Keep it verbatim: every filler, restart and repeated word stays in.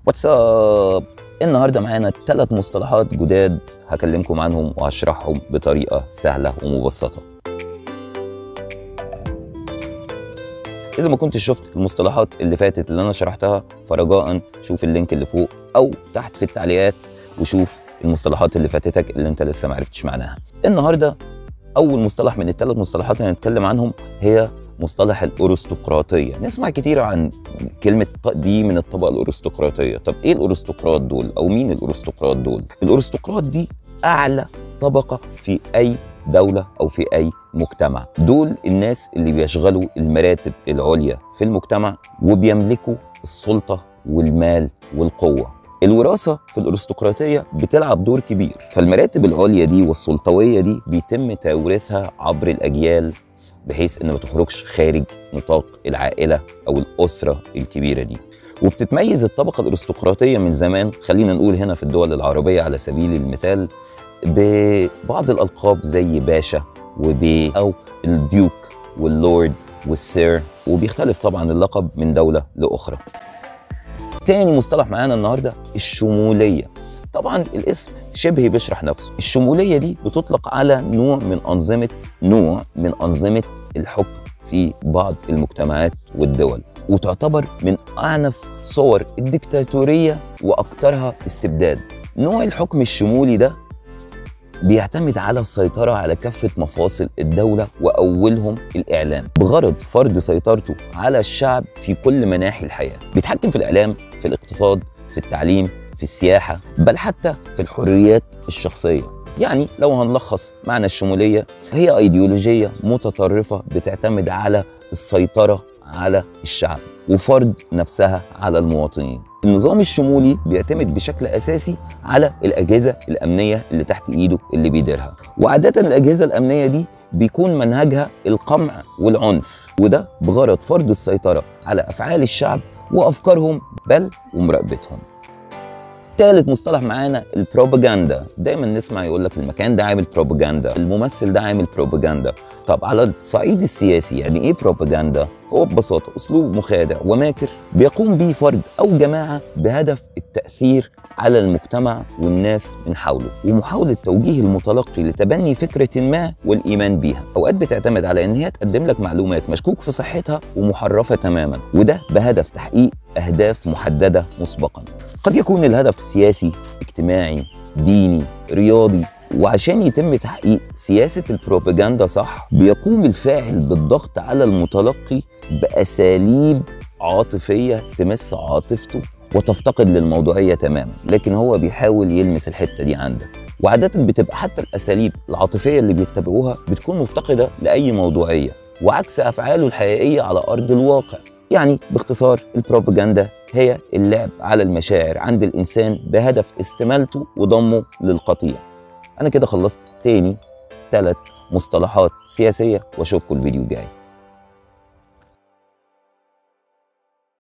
واتساب. النهارده معانا ثلاث مصطلحات جداد هكلمكم عنهم وهشرحهم بطريقه سهله ومبسطه. إذا ما كنتش شفت المصطلحات اللي فاتت اللي أنا شرحتها فرجاء شوف اللينك اللي فوق أو تحت في التعليقات وشوف المصطلحات اللي فاتتك اللي أنت لسه ما عرفتش معناها. النهارده أول مصطلح من الثلاث مصطلحات اللي هنتكلم عنهم هي مصطلح الأرستقراطية. نسمع كتير عن كلمة دي من الطبقة الأرستقراطية. طب إيه الأرستقراط دول؟ أو مين الأرستقراط دول؟ الأرستقراط دي أعلى طبقة في أي دولة أو في أي مجتمع. دول الناس اللي بيشغلوا المراتب العليا في المجتمع وبيملكوا السلطة والمال والقوة. الوراثة في الأرستقراطية بتلعب دور كبير، فالمراتب العليا دي والسلطوية دي بيتم توريثها عبر الأجيال بحيث إن ما تخرجش خارج نطاق العائلة أو الأسرة الكبيرة دي. وبتتميز الطبقة الأرستقراطية من زمان، خلينا نقول هنا في الدول العربية على سبيل المثال، ببعض الألقاب زي باشا وبي أو الديوك واللورد والسير، وبيختلف طبعا اللقب من دولة لأخرى. تاني مصطلح معانا النهاردة الشمولية. طبعا الاسم شبه بيشرح نفسه. الشمولية دي بتطلق على نوع من أنظمة نوع من أنظمة الحكم في بعض المجتمعات والدول، وتعتبر من أعنف صور الدكتاتورية وأكثرها استبداد. نوع الحكم الشمولي ده بيعتمد على السيطرة على كافة مفاصل الدولة وأولهم الإعلام، بغرض فرض سيطرته على الشعب في كل مناحي الحياة. بيتحكم في الإعلام، في الاقتصاد، في التعليم، في السياحة، بل حتى في الحريات الشخصية. يعني لو هنلخص معنى الشمولية، هي أيديولوجية متطرفة بتعتمد على السيطرة على الشعب وفرض نفسها على المواطنين. النظام الشمولي بيعتمد بشكل أساسي على الأجهزة الأمنية اللي تحت إيده اللي بيديرها، وعادة الأجهزة الأمنية دي بيكون منهجها القمع والعنف، وده بغرض فرض السيطرة على أفعال الشعب وأفكارهم بل ومراقبتهم. ثالث مصطلح معانا البروباغندا. دايما نسمع يقول لك المكان ده عامل بروباغندا، الممثل ده عامل بروباغندا. طب على الصعيد السياسي يعني ايه بروباغندا؟ هو ببساطه اسلوب مخادع وماكر بيقوم به فرد او جماعه بهدف التاثير على المجتمع والناس من حوله، ومحاوله توجيه المتلقي لتبني فكره ما والايمان بيها. اوقات بتعتمد على ان هي تقدم لك معلومات مشكوك في صحتها ومحرفه تماما، وده بهدف تحقيق اهداف محدده مسبقا. قد يكون الهدف سياسي، اجتماعي، ديني، رياضي. وعشان يتم تحقيق سياسة البروباغندا صح، بيقوم الفاعل بالضغط على المتلقي بأساليب عاطفية تمس عاطفته وتفتقد للموضوعية تماما، لكن هو بيحاول يلمس الحتة دي عندك. وعادة بتبقى حتى الأساليب العاطفية اللي بيتبعوها بتكون مفتقدة لأي موضوعية وعكس أفعاله الحقيقية على أرض الواقع. يعني باختصار البروباغندا هي اللعب على المشاعر عند الإنسان بهدف استمالته وضمه للقطيع. أنا كده خلصت تاني ثلاث مصطلحات سياسية، وأشوفكم الفيديو الجاي.